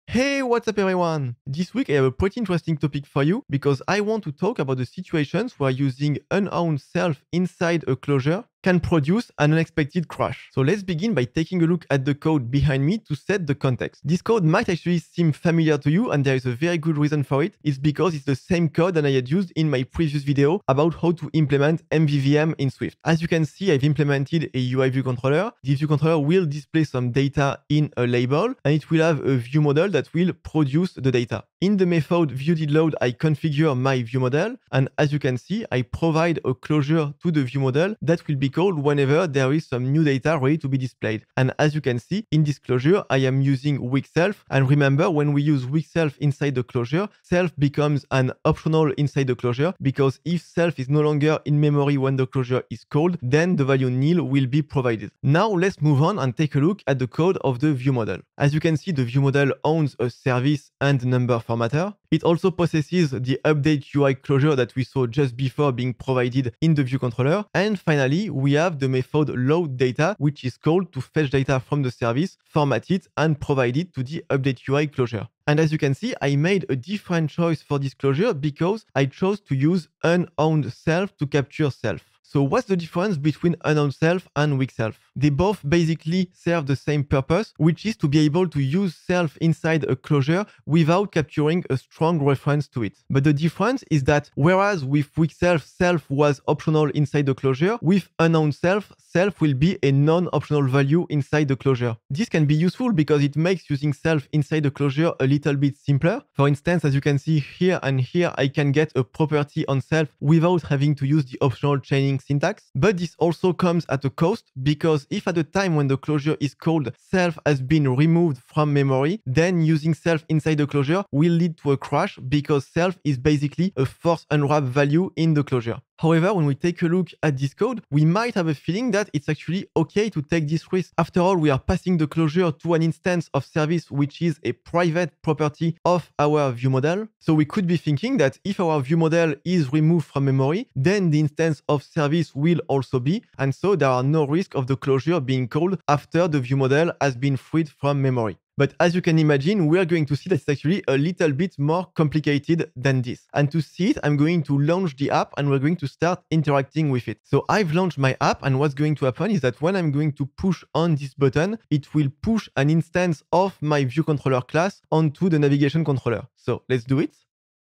Hey, what's up everyone? This week I have a pretty interesting topic for you because I want to talk about the situations where using unowned self inside a closure can produce an unexpected crash. So let's begin by taking a look at the code behind me to set the context. This code might actually seem familiar to you, and there is a very good reason for it. It's because it's the same code that I had used in my previous video about how to implement MVVM in Swift. As you can see, I've implemented a UI view controller. The view controller will display some data in a label, and it will have a view model that will produce the data. In the method viewDidLoad, I configure my view model, and as you can see, I provide a closure to the view model that will be called whenever there is some new data ready to be displayed. And as you can see, in this closure, I am using weak self. And remember, when we use weak self inside the closure, self becomes an optional inside the closure, because if self is no longer in memory when the closure is called, then the value nil will be provided. Now let's move on and take a look at the code of the view model. As you can see, the view model owns a service and number formatter. It also possesses the update UI closure that we saw just before being provided in the view controller. And finally, we have the method load data, which is called to fetch data from the service, format it, and provide it to the update UI closure. And as you can see, I made a different choice for this closure because I chose to use unowned self to capture self. So what's the difference between unowned self and weak self? They both basically serve the same purpose, which is to be able to use self inside a closure without capturing a strong reference to it. But the difference is that whereas with weak self, self was optional inside the closure, with unowned self, self will be a non-optional value inside the closure. This can be useful because it makes using self inside the closure a little bit simpler. For instance, as you can see here and here, I can get a property on self without having to use the optional chaining syntax. But this also comes at a cost, because if at the time when the closure is called self has been removed from memory, then using self inside the closure will lead to a crash because self is basically a force unwrap value in the closure. However, when we take a look at this code, we might have a feeling that it's actually okay to take this risk. After all, we are passing the closure to an instance of service which is a private property of our view model. So we could be thinking that if our view model is removed from memory, then the instance of service will also be, and so there are no risk of the closure being called after the view model has been freed from memory. But as you can imagine, we are going to see that it's actually a little bit more complicated than this. And to see it, I'm going to launch the app and we're going to start interacting with it. So I've launched my app, and what's going to happen is that when I'm going to push on this button, it will push an instance of my view controller class onto the navigation controller. So let's do it.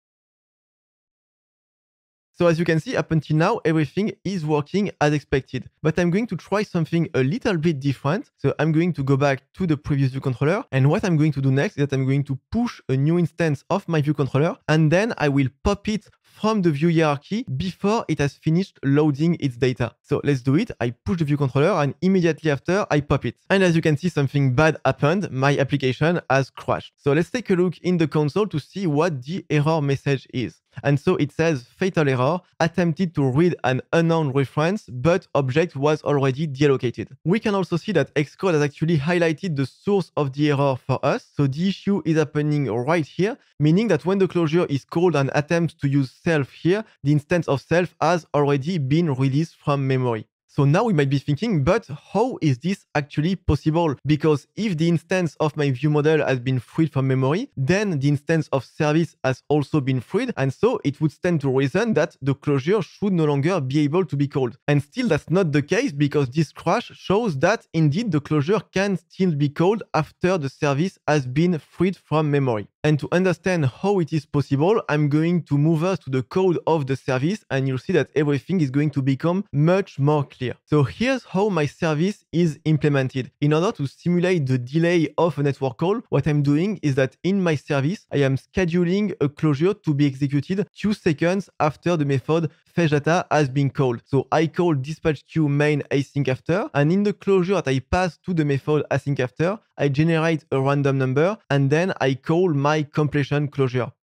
So as you can see, up until now, everything is working as expected. But I'm going to try something a little bit different. So I'm going to go back to the previous view controller. And what I'm going to do next is that I'm going to push a new instance of my view controller. And then I will pop it from the view hierarchy before it has finished loading its data. So let's do it. I push the view controller and immediately after I pop it. And as you can see, something bad happened. My application has crashed. So let's take a look in the console to see what the error message is. And so it says fatal error, attempted to read an unknown reference, but object was already deallocated. We can also see that Xcode has actually highlighted the source of the error for us. So the issue is happening right here, meaning that when the closure is called and attempts to use self here, the instance of self has already been released from memory. So now we might be thinking, but how is this actually possible? Because if the instance of my view model has been freed from memory, then the instance of service has also been freed, and so it would stand to reason that the closure should no longer be able to be called. And still that's not the case, because this crash shows that indeed the closure can still be called after the service has been freed from memory. And to understand how it is possible, I'm going to move us to the code of the service, and you'll see that everything is going to become much more clear. So here's how my service is implemented. In order to simulate the delay of a network call, what I'm doing is that in my service, I am scheduling a closure to be executed 2 seconds after the method fetch data has been called. So I call dispatch queue main async after, and in the closure that I pass to the method async after, I generate a random number, and then I call my completion closure.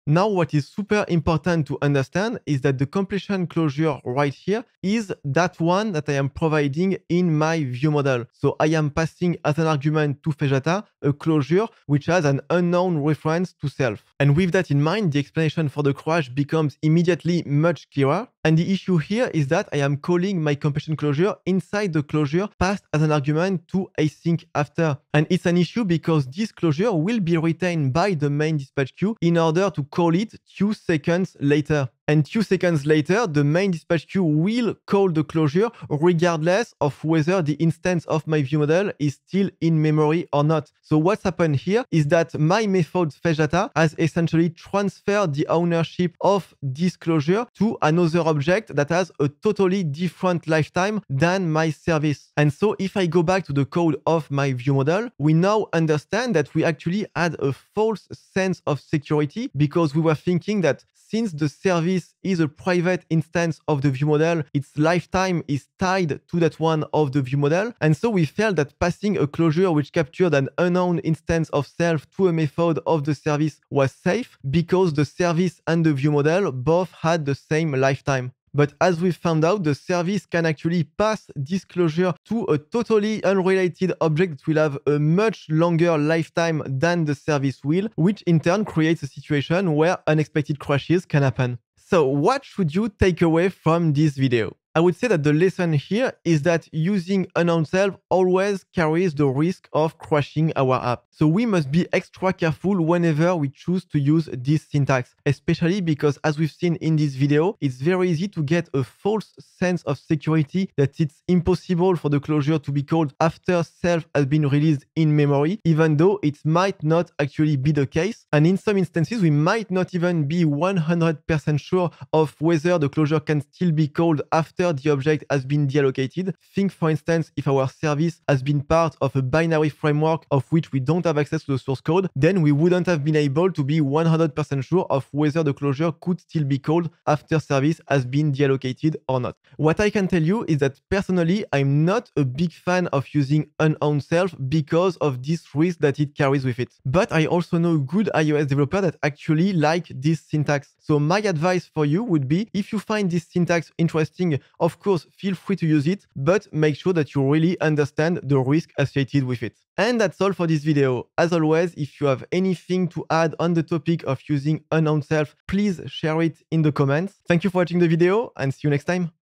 Now, what is super important to understand is that the completion closure right here is that one that I am providing in my view model. So I am passing as an argument to fetchData a closure which has an unknown reference to self. And with that in mind, the explanation for the crash becomes immediately much clearer. And the issue here is that I am calling my completion closure inside the closure passed as an argument to async after. And it's an issue because this closure will be retained by the main dispatch queue in order to call it 2 seconds later. And 2 seconds later, the main dispatch queue will call the closure regardless of whether the instance of my view model is still in memory or not. So what's happened here is that my method fetchData has essentially transferred the ownership of this closure to another object that has a totally different lifetime than my service. And so if I go back to the code of my view model, we now understand that we actually had a false sense of security because we were thinking that since the service is a private instance of the view model, its lifetime is tied to that one of the view model. And so we felt that passing a closure which captured an unknown instance of self to a method of the service was safe because the service and the view model both had the same lifetime. But as we found out, the service can actually pass this closure to a totally unrelated object that will have a much longer lifetime than the service will, which in turn creates a situation where unexpected crashes can happen. So what should you take away from this video? I would say that the lesson here is that using unknown self always carries the risk of crashing our app. So we must be extra careful whenever we choose to use this syntax, especially because as we've seen in this video, it's very easy to get a false sense of security that it's impossible for the closure to be called after self has been released in memory, even though it might not actually be the case. And in some instances, we might not even be 100% sure of whether the closure can still be called after the object has been deallocated. Think, for instance, if our service has been part of a binary framework of which we don't have access to the source code, then we wouldn't have been able to be 100% sure of whether the closure could still be called after service has been deallocated or not. What I can tell you is that personally, I'm not a big fan of using unowned self because of this risk that it carries with it. But I also know good iOS developers that actually like this syntax. So my advice for you would be, if you find this syntax interesting, of course, feel free to use it, but make sure that you really understand the risk associated with it. And that's all for this video. As always, if you have anything to add on the topic of using unowned self, please share it in the comments. Thank you for watching the video and see you next time.